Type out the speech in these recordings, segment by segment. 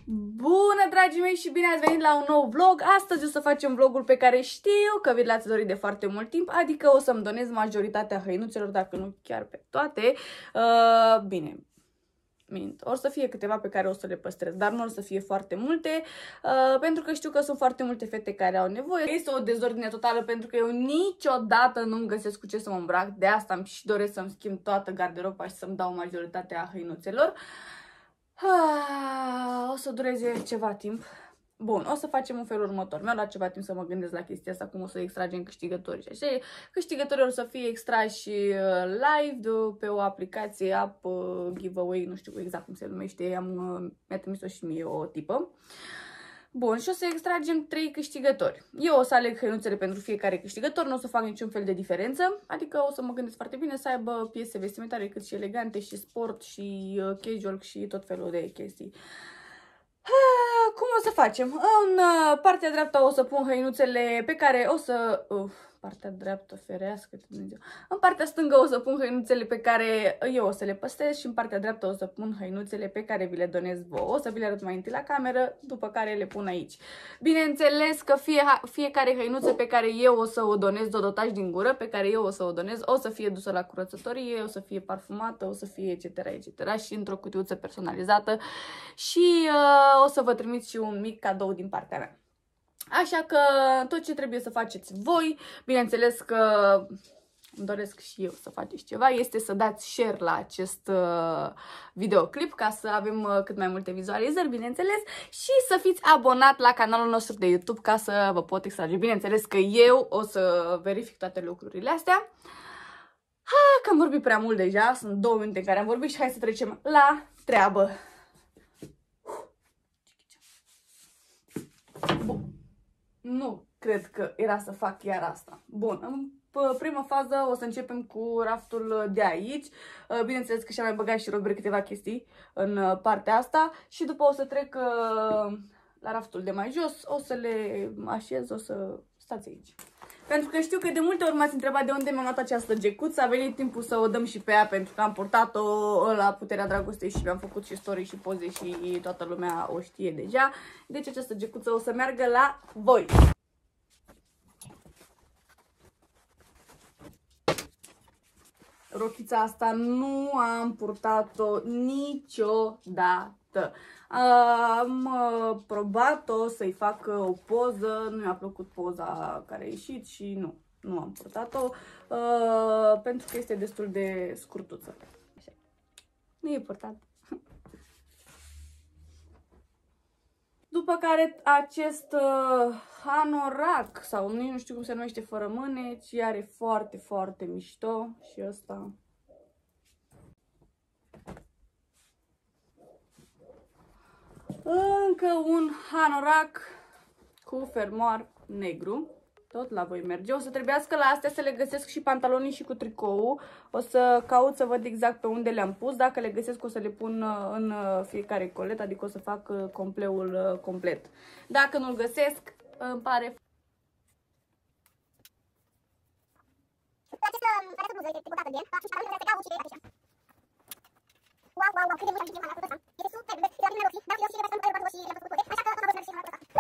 Bună, dragii mei, și bine ați venit la un nou vlog. Astăzi o să facem vlogul pe care știu că vi l-ați dorit de foarte mult timp, adică o să-mi donez majoritatea hăinuțelor, dacă nu chiar pe toate. Bine, mint. O să fie câteva pe care o să le păstrez, dar nu o să fie foarte multe, pentru că știu că sunt foarte multe fete care au nevoie. Este o dezordine totală pentru că eu niciodată nu-mi găsesc cu ce să mă îmbrac, de asta îmi și doresc să-mi schimb toată garderoba și să-mi dau majoritatea hăinuțelor. O să dureze ceva timp. Bun, o să facem în felul următor. Mi-a luat ceva timp să mă gândesc la chestia asta, cum o să extragem câștigătorii. Și așa, câștigătorii o să fie extrași live pe o aplicație, app, giveaway, nu știu exact cum se numește, mi-a trimis-o și mie o tipă. Bun, și o să extragem 3 câștigători. Eu o să aleg hăinuțele pentru fiecare câștigător, nu o să fac niciun fel de diferență, adică o să mă gândesc foarte bine să aibă piese vestimentare cât și elegante și sport și casual și tot felul de chestii. Cum o să facem? În partea dreaptă o să pun hăinuțele pe care o să... partea dreaptă, ferească Dumnezeu. În partea stângă o să pun hăinuțele pe care eu o să le păstrez și în partea dreaptă o să pun hăinuțele pe care vi le donez vouă. O să vi le arăt mai întâi la cameră, după care le pun aici. Bineînțeles că fiecare hăinuță pe care eu o să o donez, dodotaș din gură, pe care eu o să o donez, o să fie dusă la curățătorie, o să fie parfumată, o să fie etc. etc. și într-o cutiuță personalizată și o să vă trimit și un mic cadou din partea mea. Așa că tot ce trebuie să faceți voi, bineînțeles că îmi doresc și eu să faceți ceva, este să dați share la acest videoclip ca să avem cât mai multe vizualizări, bineînțeles, și să fiți abonat la canalul nostru de YouTube ca să vă pot extrage. Bineînțeles că eu o să verific toate lucrurile astea. Că am vorbit prea mult deja, sunt 2 minute în care am vorbit și hai să trecem la treabă. Bun. Nu cred că era să fac chiar asta. Bun, în prima fază o să începem cu raftul de aici. Bineînțeles că și-am mai băgat și Robert câteva chestii în partea asta și după o să trec la raftul de mai jos, o să le așez, o să stați aici. Pentru că știu că de multe ori m-ați întrebat de unde mi-am luat această gecuță, a venit timpul să o dăm și pe ea pentru că am purtat-o la Puterea Dragostei și mi-am făcut și story și poze și toată lumea o știe deja. Deci această gecuță o să meargă la voi. Rochița asta nu am purtat-o niciodată. Am probat-o să-i fac o poză, nu mi-a plăcut poza care a ieșit și nu am purtat-o pentru că este destul de scurtuță. Așa. Nu e purtat. După care acest hanorac, sau nu știu cum se numește, fără mâneci, are foarte, foarte mișto și ăsta. Încă un hanorac cu fermoar negru. Tot la voi merge. O să trebuiască la astea să le găsesc și pantalonii și cu tricou. O să caut să văd exact pe unde le-am pus. Dacă le găsesc o să le pun în fiecare colet, adică o să fac compleul complet. Dacă nu-l găsesc, îmi pare. Wow, cât de mult am filmat la făcut asta. Este super, este la primele rochii, dacă eu și le am făcut și le-am făcut așa că am văzut și la făcut asta.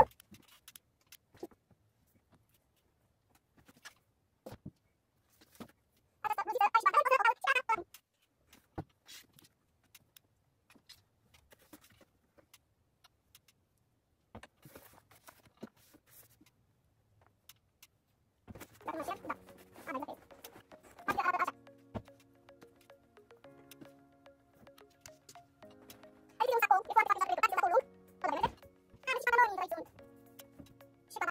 Da.